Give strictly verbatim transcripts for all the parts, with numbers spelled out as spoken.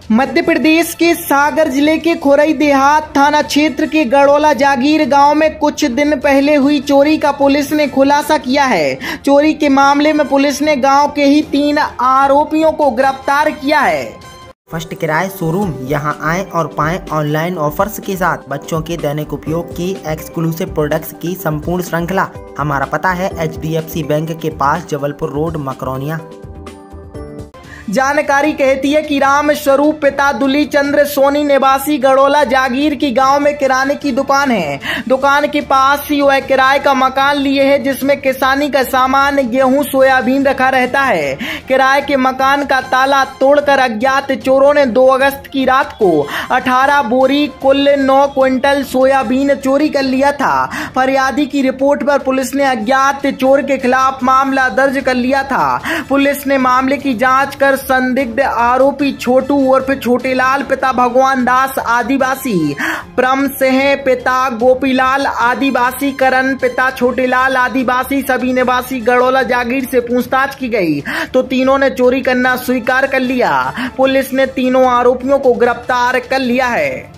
मध्य प्रदेश के सागर जिले के खोरई देहात थाना क्षेत्र के गड़ोला जागीर गांव में कुछ दिन पहले हुई चोरी का पुलिस ने खुलासा किया है। चोरी के मामले में पुलिस ने गांव के ही तीन आरोपियों को गिरफ्तार किया है। फर्स्ट किराए शोरूम, यहां आएं और पाएं ऑनलाइन ऑफर्स के साथ बच्चों के दैनिक उपयोग की एक्सक्लूसिव प्रोडक्ट्स की संपूर्ण श्रृंखला। हमारा पता है H D F C bank के पास, जबलपुर रोड, मकरौनिया। जानकारी कहती है कि राम स्वरूप पिता दुली चंद्र सोनी निवासी गड़ोला जागीर की गांव में किराने की दुकान है। दुकान के पास ही वह किराए का मकान लिए है जिसमें किसानी का सामान, गेहूं, सोयाबीन रखा रहता है। किराए के मकान का ताला तोड़कर अज्ञात चोरों ने दो अगस्त की रात को अठारह बोरी कुल नौ क्विंटल सोयाबीन चोरी कर लिया था। फरियादी की रिपोर्ट पर पुलिस ने अज्ञात चोर के खिलाफ मामला दर्ज कर लिया था। पुलिस ने मामले की जाँच कर संदिग्ध आरोपी छोटू उर्फ छोटेलाल पिता भगवान दास आदिवासी, प्रम सिंह पिता गोपीलाल आदिवासी, करण पिता छोटेलाल आदिवासी सभी निवासी गड़ोला जागीर से पूछताछ की गई तो तीनों ने चोरी करना स्वीकार कर लिया। पुलिस ने तीनों आरोपियों को गिरफ्तार कर लिया है।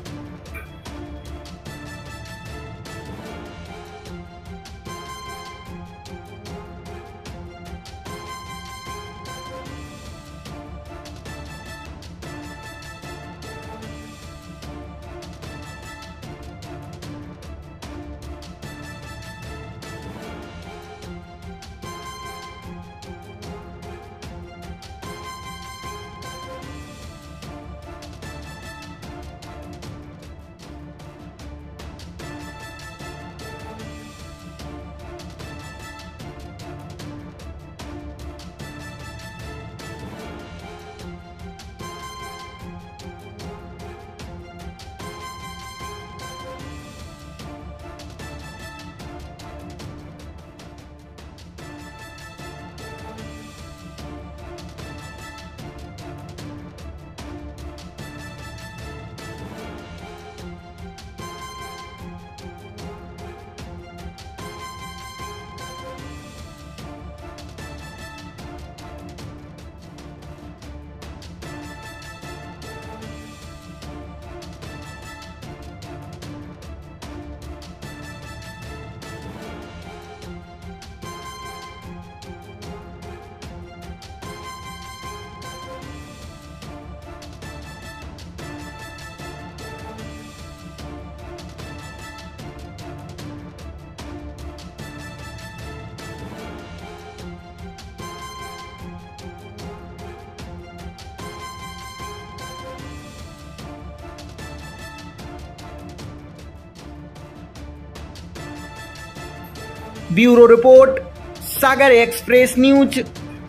Bureau report, Sagar express news.